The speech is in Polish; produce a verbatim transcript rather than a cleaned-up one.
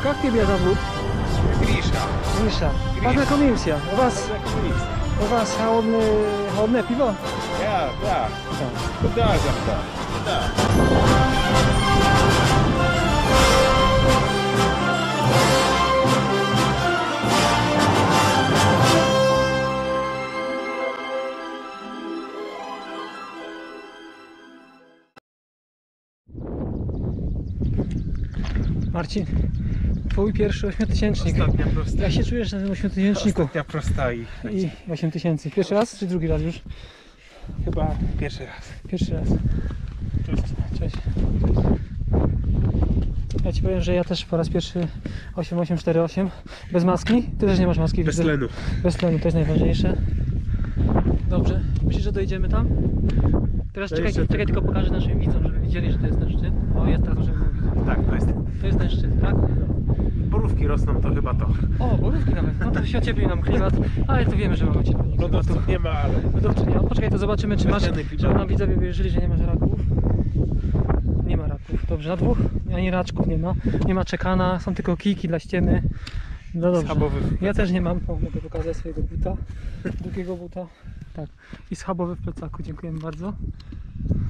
Как тебя зовут? Гриша. Миша. Познакомимся. У вас, у вас холодное, холодное пиво? Да, да. Да. Куда же да? Да. Marcin, twój pierwszy ośmiotysięcznik. Ostatnia prosta. Jak się czujesz na tym ośmiotysięczniku? Ostatnia prosta i I osiem tysięcy. Pierwszy raz czy drugi raz już? chyba pierwszy raz. Pierwszy raz. Cześć. Cześć. Ja ci powiem, że ja też po raz pierwszy osiem osiem cztery osiem bez maski. Ty też nie masz maski. Bez widzę. tlenu. Bez tlenu, to jest najważniejsze. Dobrze. Myślisz, że dojedziemy tam? Teraz To czekaj, jeszcze czekaj, tylko pokażę naszym widzom, żeby widzieli, że to jest ten szczyt. O, jest, teraz możemy mówić. Tak, to jest. To jest ten szczyt, tak? Borówki rosną, to chyba to. O, borówki nawet. No to się ocieplił nam klimat, ale to wiemy, że mamy cieplenie klimatu. Lodowców nie ma, ale Lodowców nie ma. Poczekaj, to zobaczymy, czy masz, Bezcenny klimat. żeby nam widzowie wierzyli, że nie masz raków. Nie ma raków. Dobrze, na dwóch ani raczków nie ma. Nie ma czekana, są tylko kijki dla ściemy. No dobrze. Schabowy w Ja też nie mam, o, mogę pokazać swojego buta. Drugiego buta. Tak. I schabowy w plecaku, dziękujemy bardzo.